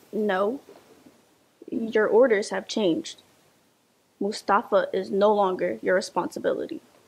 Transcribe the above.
No, your orders have changed. Mustafa is no longer your responsibility.